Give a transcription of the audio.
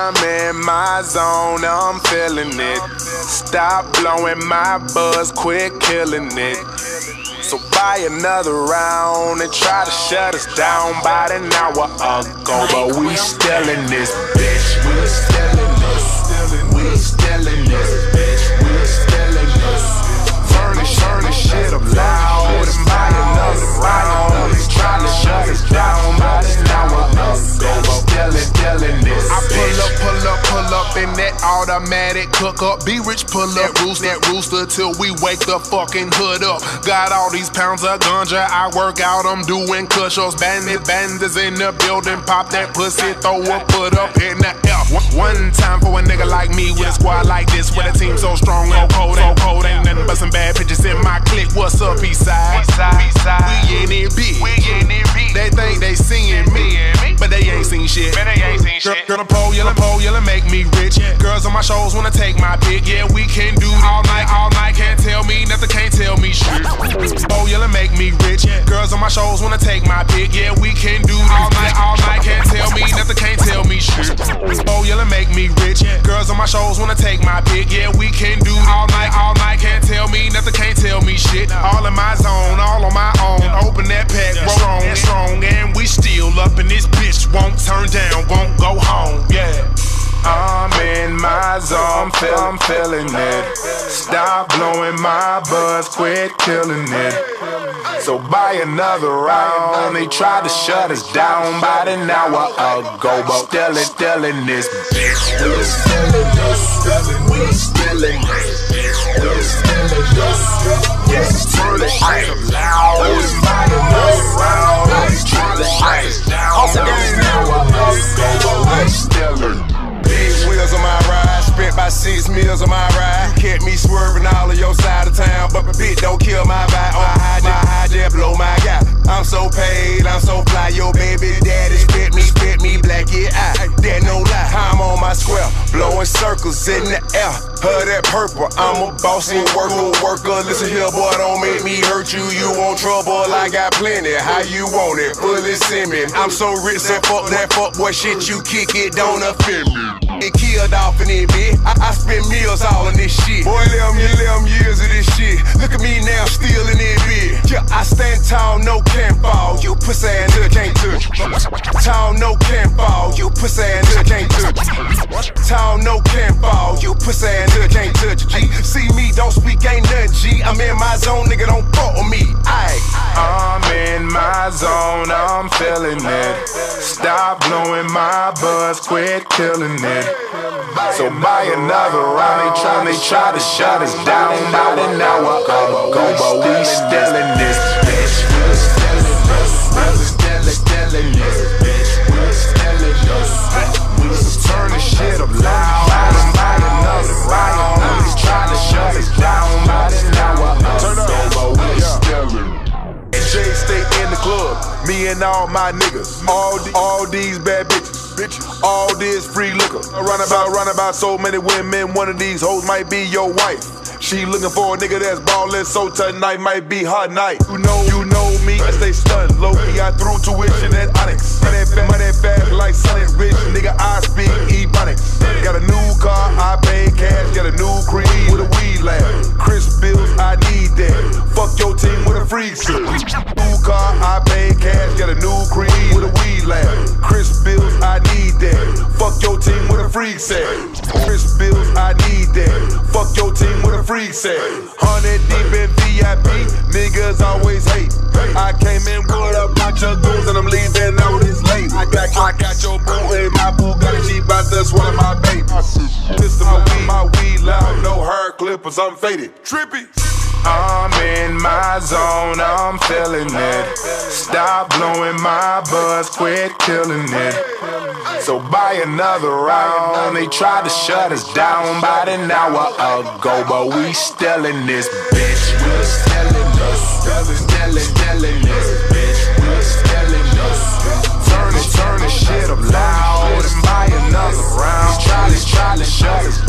I'm in my zone, I'm feeling it. Stop blowing my buzz, quit killing it. So buy another round and try to shut us down about an hour ago. But we still in this bitch. We still in this. We still in this bitch. We still in this. Turn this shit up loud and buy another round and try to shut us down about an hour ago. But we still in this. I pull up in that automatic cook up. Be rich, pull up that rooster till we wake the fucking hood up. Got all these pounds of ganja, I work out, I'm doing cush-ups. Bandits in the building, pop that pussy, throw a foot up in the air. One time for a nigga like me with a squad like this, with a team so strong, so cold, ain't nothing but some bad bitches in my clique. What's up, Eastside? We in it big. They think they seeing me, but they ain't seen shit. Girl, the pole yellow make me rich. Girls on my shows wanna take my pick. Yeah, we can do it all night. Can't tell me nothing, can't tell me shit. Pole yellow make me rich. Girls on my shows wanna take my pick. Yeah, we can do it all night. Can't tell me nothing, can't tell me shit. Pole yellow make me rich. Girls on my shows wanna take my pick. Yeah, we can do it all night. Can't tell me nothing, can't tell me shit. All in my zone, all on my own. Open that pack, strong, and we still up in this bitch. Won't turn down, won't go home. Yeah. I'm in my zone, I'm feeling it. Stop blowing my buzz, quit killing it. So buy another round. They tried to shut us down about an hour ago, but still in this bitch. We still in this. We still in this. We still in this. Yes, turn the shit up loud. Buy another round. They tried to shut us down about an hour ago, but we still in this. Big wheels on my ride, spent about 6 meals on my ride. You kept me swerving all of your side of town, but bitch don't kill my vibe. My high jet blow my guy. I'm so paid, I'm so fly. Your baby daddy spit me black, yeah, that no lie. I'm on my square, blowing circles in the air. Her that purple, I'm a boss and worker. Listen here, boy, don't make me hurt you. You want trouble, I got plenty. How you want it? Fully send me. I'm so rich, that fuck boy shit you kick it, don't offend me. It killed off in it, bitch. I spend meals all in this shit. Boy, 11 years of this shit. Look at me now, still in it, bitch. Yeah, I stand tall, no can't fall. You pussy ass nigga can't touch. Tall, no can't fall. You pussy ass nigga can't touch. Tall, no can't fall. You pussy ass nigga can't touch. G, see me, don't speak, ain't nothing. G, I'm in my zone, nigga, don't fuck with me. I'm in my zone, I'm feeling it. Stop blowing my buzz, quit killing it. So buy another round. They try to shut us down about an hour ago, but we still in this bitch. We still in this. We still in this bitch. We still in this. We turn the shit up loud and buy another round. They try to shut us down about an hour ago, but we still in this. Jay stay in the club, me and all my niggas, all these bad bitches. All this free liquor. Run about so many women. One of these hoes might be your wife. She looking for a nigga that's ballin', so tonight might be her night. You know me, I stay stunned. Low-key, I threw tuition at Onyx. Money fast like Sonic Rich, nigga, I speak Ebonics. Got a new car, I pay cash. Got a new cream with a weed lab. Crisp bills, I need that. Fuck your team with a free shit. New car, I pay cash. Got a new cream with a weed lab. Crisp bills, I need that. Fuck your team with a freak set. Crisp bills, I need that. Fuck your team with a freak set. 100 deep in VIP, niggas always hate. I came in with a bunch of goons and I'm leaving out this late. I got your boo and my boo got a Jeep out there swallowing my baby. System of weed, my weed loud, no hair clippers, I'm faded. Trippy. I'm in my zone, I'm feeling it. Stop blowing my buzz, quit killing it. So buy another round. They tried to shut us down about an hour ago, but we still in this bitch. We still in this. Still in this bitch. We still in this. Turn the shit up loud and buy another round. Try to shut us